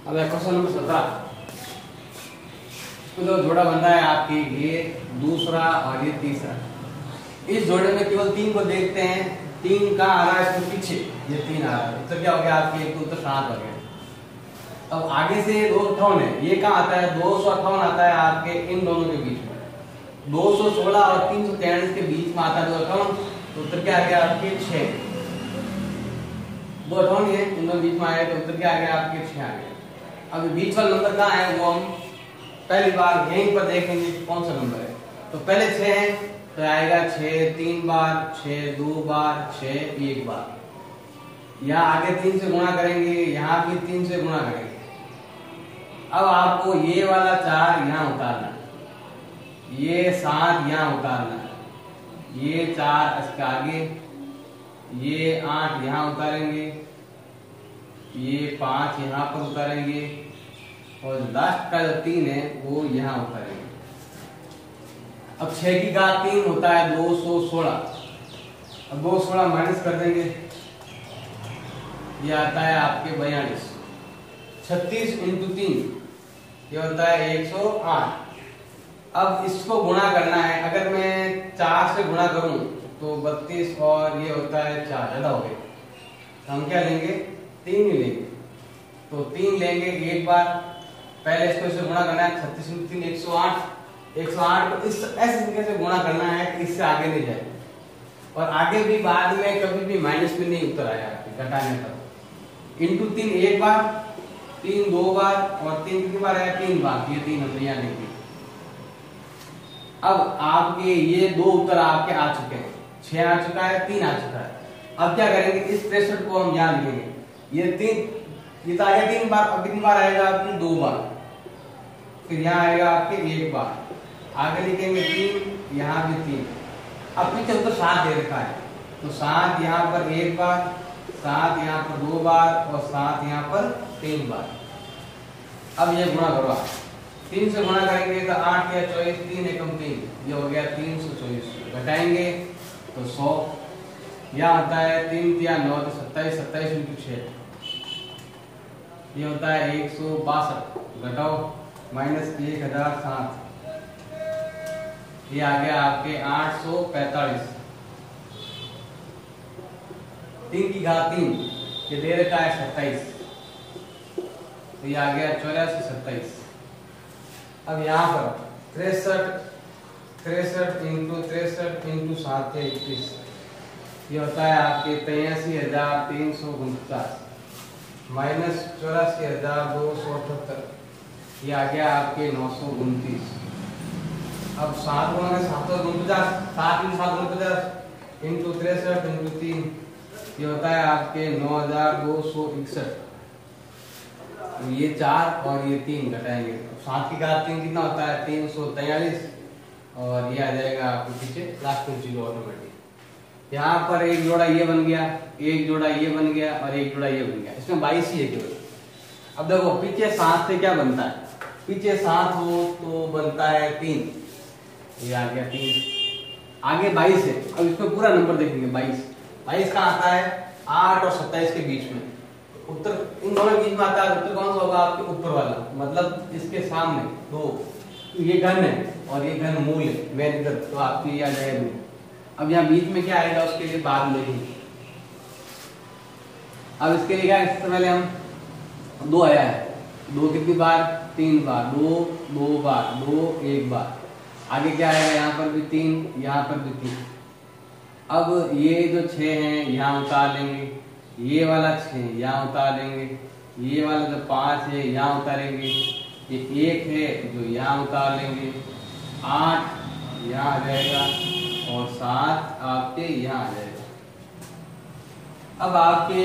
अब question number 17 तो जो जोड़ा बन रहा है आपकी ये दूसरा और ये तीसरा। इस जोड़े में केवल 3 को देखते हैं। 3 कहाँ आ रहा है इसके पीछे, ये 3 आ रहा है। तो क्या हो गया आपकी एक तो 7 हो गया। अब आगे से 258 है, ये कहाँ आता है 258 आता है आपके इन दोनों के बीच में। 216 और 343 के बीच में आता है 258। तो उत्तर क्या आ गया आपके 6। 258 ये इन दोनों बीच में आया तो उत्तर क्या आ गया आपके 6 आ गया। अब बीच वाला नंबर कहाँ है वो हम पहली बार यहीं पर देखेंगे कौन सा नंबर है। तो पहले 6 है तो आएगा 6 3 बार, 6 2 बार, 6 1 बार। यहाँ आगे 3 से गुणा करेंगे, यहाँ भी 3 से गुणा करेंगे। अब आपको ये वाला 4 यहाँ उतारना है, ये 7 यहाँ उतारना है, ये 4 इसके आगे, ये 8 यहाँ उतारेंगे, ये 5 यहाँ पर उतारेंगे और लास्ट का जो 3 है वो यहाँ उतारेंगे। अब 6 की घात 3 होता है 216। अब 216 माइनस कर देंगे, ये आता है आपके 42। 36 × 3 ये होता है 108। अब इसको गुणा करना है, अगर मैं 4 से गुणा करूं तो 32 और ये होता है 4 ज्यादा हो गए। तो हम क्या लेंगे 3 ही लेंगे। तो 3 लेंगे एक बार, पहले इसको इससे गुणा करना है। 36 × 3 108। 108 को इस ऐसे तरीके से गुणा करना है कि इससे आगे नहीं जाए और आगे भी बाद में कभी भी माइनस में नहीं उतर आया घटाने पर। इंटू 3 एक बार, 3 2 बार और 3 कितनी बार आया 3 बार। ये 3 हम यहाँ लिखेंगे। अब आपके ये 2 उत्तर आपके आ चुके हैं। 6 आ चुका है, 3 आ चुका है। अब क्या करेंगे इस 63 को हम यहाँ लिखेंगे। ये 3 ये तो आएगा 3 बार। अब कितनी बार आएगा आपकी 2 बार, फिर यहाँ आएगा आपके 1 बार, आगे लिखेंगे 3, यहाँ भी 3। अब पीछे तो 7 दे रखा है तो 7 यहाँ पर 1 बार, 7 यहाँ पर 2 बार और 7 यहाँ पर 3 बार। अब ये गुणा करो, 3 से गुणा करेंगे तो 8 या 24, 3 एकम 3, ये हो गया 324। घटाएंगे तो 100, यहाँ आता है 3 या 9 तो 27, 27 × 6 ये होता है 162। घटाओ माइनस 1007, ये आ गया आपके 845। 3 की घात 3 ये दे रखा है 27, तो ये आ गया 84 27। अब यहाँ पर 63 × 7 है 21, ये होता है आपके 83,349 माइनस 84,278, ये आ गया आपके 929। अब 7 गुणा 749, 7 × 749 इंटू 63 × 3 ये होता है आपके 9,261। ये 4 और ये 3 घटाएंगे तो 7 की घात 3 कितना होता है 343 और ये आ जाएगा आपके पीछे लास्ट में 0 ऑटोमेटिक। यहाँ पर एक जोड़ा ये बन गया, एक जोड़ा ये बन गया और एक जोड़ा ये बन गया। इसमें 22 ही है केवल। अब देखो पीछे 7 से क्या बनता है, पीछे 7 हो तो बनता है 3, ये आ गया 3, आगे 22 है। अब इसमें पूरा नंबर देखेंगे 22 कहाँ आता है 8 और 27 के बीच में। उत्तर इन दोनों के बीच में आता है। उत्तर कौन सा होगा आपके ऊपर वाला, मतलब इसके सामने तो ये घन है और ये घन मूल है मेन घन, तो आपकी ये आ जाएगा। अब यहाँ बीच में क्या आएगा उसके लिए बाद में देखेंगे। अब इसके लिए क्या है, इससे पहले हम 2 आया है, 2 कितनी बार 3 बार, 2 2 बार, 2 1 बार, आगे क्या आएगा यहाँ पर भी 3, यहाँ पर भी 3। अब ये जो 6 हैं यहाँ उतार लेंगे, ये वाला 6 यहाँ उतार लेंगे, ये वाला जो 5 है यहाँ उतारेंगे, ये 1 है जो यहाँ उतार लेंगे, 8 यहाँ आ जाएगा और 7 आपके यहाँ आ जाएगा। अब आपके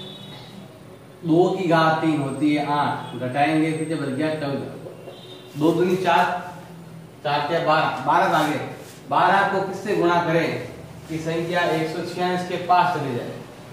2 की घात 3 होती है 8, घटाएंगे फिर जब बच गया 14, 2 दूनी 4, 4 के 12 आ गए। 12 को किससे गुणा करें कि संख्या 146 के पास चले जाए,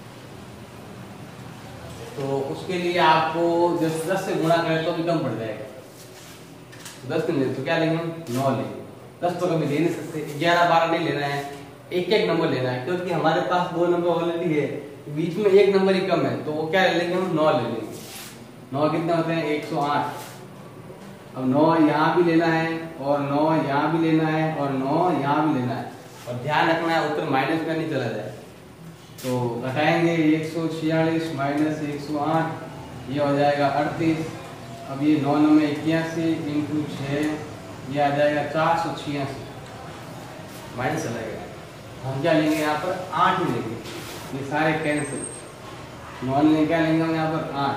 तो उसके लिए आपको 10 से गुणा करें तो भी कम पड़ जाएगा। 10 नहीं तो क्या लेंगे 9 लेंगे। 10 तो कभी ले नहीं सकते, 11 12 नहीं लेना है, एक एक नंबर लेना है क्योंकि हमारे पास 2 नंबर ऑलरेडी है, बीच में एक नंबर ही कम है, तो वो क्या ले लेंगे हम 9 ले लेंगे। 9 कितने होते हैं 108। अब 9 यहाँ भी लेना है और 9 यहाँ भी लेना है और 9 यहाँ भी लेना है, और ध्यान रखना है उत्तर माइनस में नहीं चला जाए। तो घटाएंगे 146 माइनस 108, ये हो जाएगा 38। अब ये 9 9 में 81 इंटू 6, ये आ जाएगा 486, माइनस चला गया। हम क्या लेंगे यहाँ पर 8 ही लेंगे, ये सारे कैंसिल। 9 लेंगे, क्या लेंगे हम यहाँ पर 8,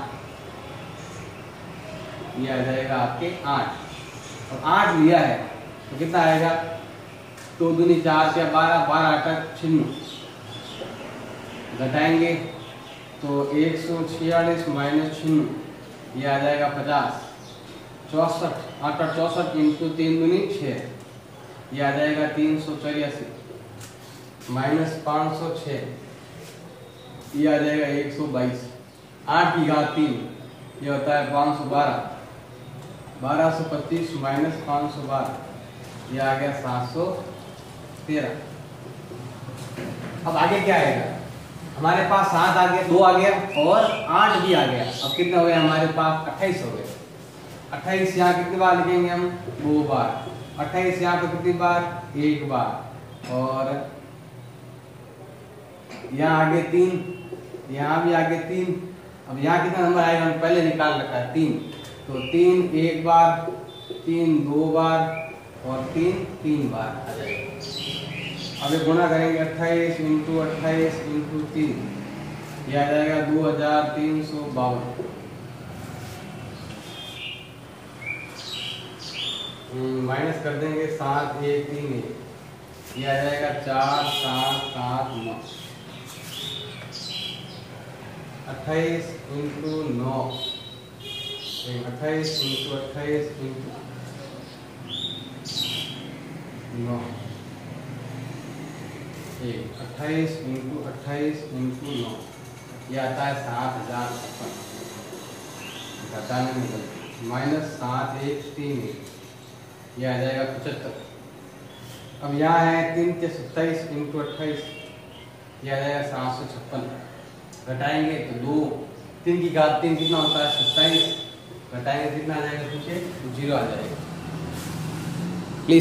ये आ जाएगा आपके 8। और 8 लिया है तो कितना आएगा 2 दूनी 4 से 12, 12 8 96, घटाएंगे तो 146 माइनस 96, ये आ जाएगा 50। 64 8 64 इंटू 3 दूनी 6, ये आ जाएगा 384 माइनस 506, ये आ जाएगा 122। 8 की घात 3, ये होता है 512। 1225 माइनस 512, ये आ गया 713। अब आगे क्या आएगा, हमारे पास 7 आ गया, 2 आ गया और 8 भी आ गया। अब कितने हो गए हमारे पास 28 हो गए। 28 यहाँ कितनी बार लिखेंगे हम 2 बार। 28 यहाँ पे कितनी बार 1 बार, और यहाँ आगे 3, यहाँ भी आगे 3। अब यहाँ कितना नंबर आएगा हम पहले निकाल रखा है 3, तो 3 1 बार, 3 2 बार और 3 3 बार आ जाएगा। अब ये गुणा करेंगे 28 इंटू 28 इंटू 3, ये आ जाएगा 2352। माइनस कर देंगे 7 1 3 1, ये आ जाएगा 4 7 7 9। 28 into 9, 28 into 28 into 9, 28 into 28 into 9, ये आता है 7056। घटाने में माइनस 7 1 3 1, ये आ जाएगा 75। अब यहाँ है 3 के 27 इंटू 28, ये आ जाएगा 756। घटाएंगे तो 2 3 की घात 3 कितना होता है 27, घटाएंगे कितना आ जाएगा पीछे 0 आ जाएगा। प्लीज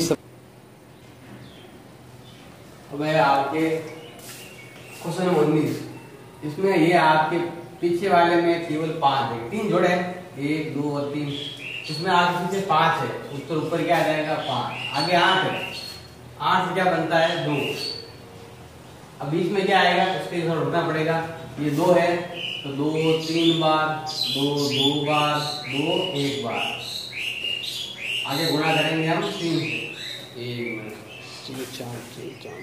अब है आपके क्वेश्चन 19, इसमें ये आपके पीछे वाले में केवल 5 है, 3 जोड़े हैं 1 2 और 3, इसमें आगे पीछे 5 है, उत्तर ऊपर क्या आ जाएगा 5, आगे 8 है, 8 से क्या बनता है 2। अब बीच में क्या आएगा उसके थोड़ा रुकना पड़ेगा, ये 2 है तो 2 3 बार, 2 2 बार, 2 1 बार, आगे गुणा करेंगे हम 3 से, 1 4।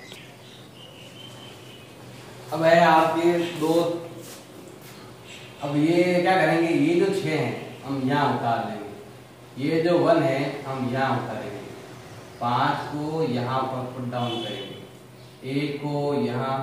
अब है आपके 2, अब ये क्या करेंगे, ये जो 6 हैं हम यहाँ उतार लेंगे, ये जो 1 है हम यहाँ उतारेंगे, 5 को यहाँ पर पुट डाउन करेंगे, 1 को यहाँ,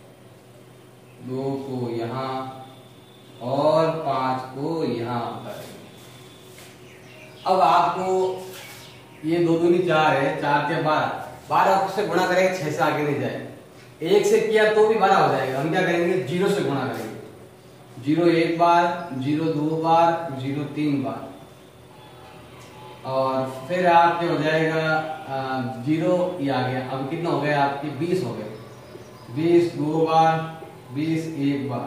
2 को यहाँ और 5 को यहाँ उतारेंगे। अब आपको ये 2 दूनी 4 है, 4 के 12, 12 से गुणा करेंगे 6 से आगे नहीं जाए, 1 से किया तो भी 12 हो जाएगा, हम क्या करेंगे 0 से गुणा करेंगे, 0 1 बार, 0 2 बार, 0 3 बार, और फिर आपके हो जाएगा 0, ये आ गया। अब कितना हो गया आपके 20 हो गए, 20 2 बार, 20 1 बार,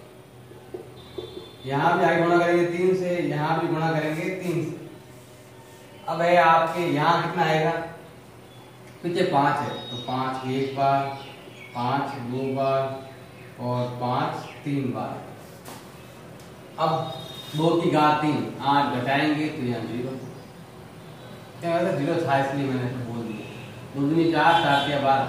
यहाँ भी आगे गुणा करेंगे 3 से, यहाँ भी गुणा करेंगे 3 से। अब है आपके यहाँ कितना आएगा, पीछे 5 है तो 5 1 बार, 5 2 बार और 5 3 बार। अब 2 की घात 3, 8 घटाएंगे तो यहाँ 0, क्या होता है 0 था इसलिए मैंने तो बोल दिया, 2 दूनी 4, 4 के 12,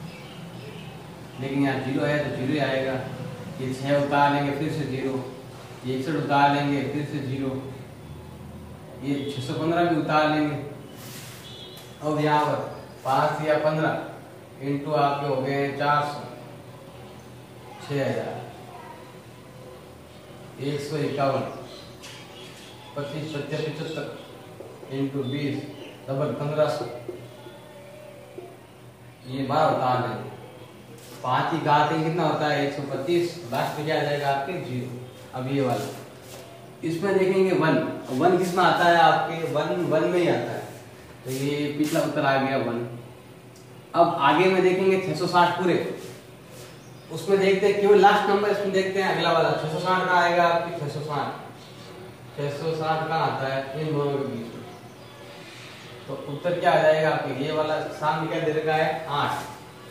लेकिन यहाँ 0 है तो 0 ही आएगा। ये 6 उतार लेंगे फिर से 0, ये 61 उतार लेंगे फिर से 0, ये 615 भी उतार लेंगे। अब यहाँ पर 5 या 15 इंटू आपके हो गए 400, 6000, 151, 25 25 75 इंटू 20 डबल 1500, ये 12 उतार लेंगे। 5 की घात कितना होता है 125, लास्ट में क्या आ जाएगा आपके 0। अब ये वाला इसमें देखेंगे 1, 1 किसमें आता है आपके, 1 में ही आता है, तो ये पिछला उत्तर आ गया 1। अब आगे में देखेंगे 660 पूरे, उसमें देखते हैं केवल लास्ट नंबर, इसमें देखते हैं अगला वाला 660 का आएगा आपकी 660 का आता है इन दोनों के बीच में, तो उत्तर क्या आ जाएगा आपके, ये वाला सामने क्या दे रखा है 8।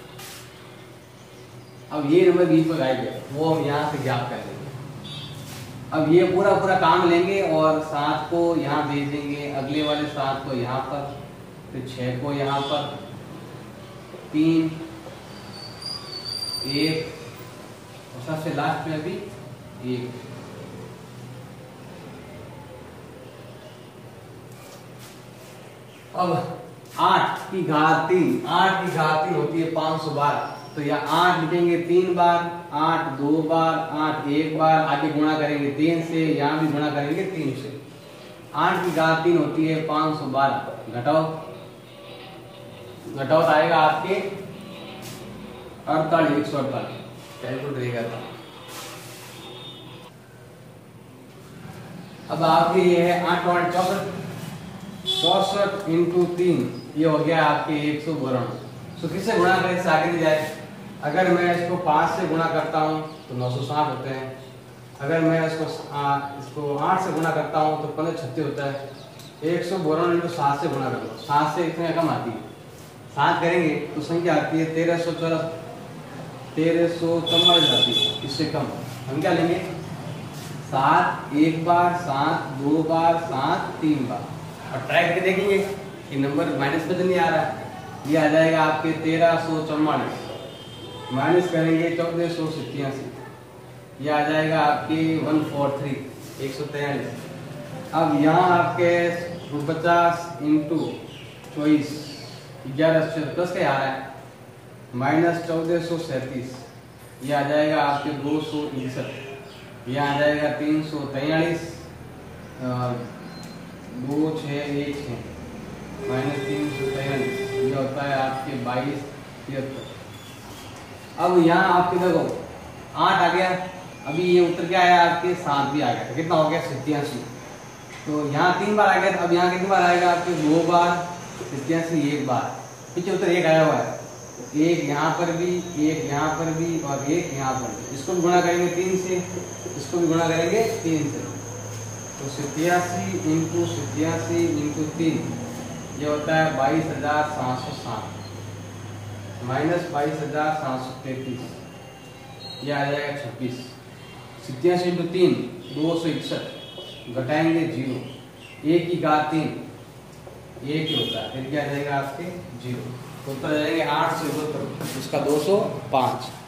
अब ये नंबर बीच में गायब है, वो हम यहाँ से ज्ञात कर लेंगे। अब ये पूरा काम लेंगे और 7 को यहाँ भेज देंगे, अगले वाले 7 को यहाँ पर, फिर 6 को यहाँ पर, 3, 1 और सबसे लास्ट में अभी 1। अब 8 की घात 3 होती है 512, तो यहाँ 8 लिखेंगे 3 बार, 8 2 बार, 8 1 बार, आगे गुणा करेंगे 3 से, यहाँ भी गुणा करेंगे 3 से। 8 की घात 3 होती है 512, घटाओ आएगा आपके 148, कैलकुलेटर रहेगा था। अब आपके ये है 8 64 इंटू 3, ये हो गया आपके 192। तो किससे गुणा करें, इससे आगे नहीं जाए। अगर मैं इसको 5 से गुणा करता हूँ तो 960 होते हैं, अगर मैं इसको 8 से गुणा करता हूँ तो 1536 होता है। 192 इंटू 7 से गुणा कर लो, 7 से इतने कम आती है, 7 करेंगे तो संख्या आती है 1344 आती है, इससे कम हम क्या लेंगे 7 1 बार, 7 2 बार, 7 3 बार, और ट्राई करके देखेंगे कि नंबर माइनस में तो नहीं आ रहा है। ये आ जाएगा आपके 1344, माइनस करेंगे 1487, ये आ जाएगा आपकी 143 143। अब यहाँ आपके 50 इंटू 24 11 से 10 का आ रहा है, माइनस 1437, ये आ जाएगा आपके 261, ये आ जाएगा 343, 2 6 1 6 माइनस 343, ये होता है आपके 2273। अब यहाँ आपके देखो 8 आ गया, अभी ये उत्तर क्या आया आपके 7 भी आ गया, तो कितना हो गया 87। तो यहाँ 3 बार आ गया, तो अब यहाँ कितनी बार आएगा आपके 2 बार, 87 1 बार, पीछे उत्तर 1 आया हुआ है, तो 1 यहाँ पर भी, 1 यहाँ पर भी और 1 यहाँ पर भी, इसको भी गुणा करेंगे 3 से, इसको भी गुणा करेंगे 3 से, तो 87 इंटू 3 ये होता है 22,760, माइनस 22,733, ये आ जाएगा 26। 87 इंटू 3 261, घटाएंगे 0, 1 की घात 3 1 ही होता है, फिर क्या आ जाएगा आपके 0, तो उत्तर आ जाएंगे 8 से 2, इसका 205।